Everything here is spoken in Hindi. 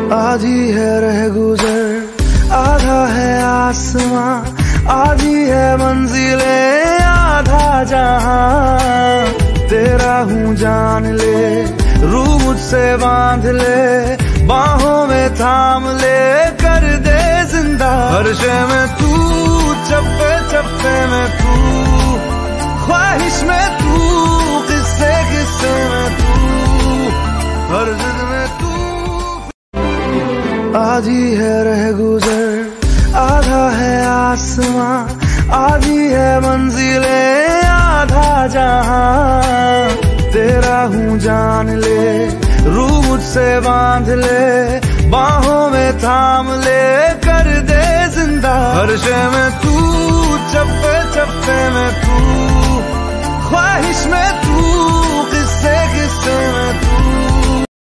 आधी है रह गुजर, आधा है आसमां, आधी है मंजिले, आधा जहां। तेरा हूँ जान ले, रूह मुझसे बांध ले, बाहों में थाम ले, कर दे जिंदा। हर शय में तू, चप्पे चप्पे में तू, ख्वाहिश में तू, किस्से किस्से में तू, हर जिद में तू। आधी है रह गुजर, आधा है आसमां, आधी है मंजिले, आधा जहां। तेरा हूँ जान ले, रूह मुझसे बांध ले, बाहों में थाम ले, कर दे जिंदा। हर शय में तू, चप्पे चप्पे में तू, ख्वाहिश में तू, किस्से किस्से में तू।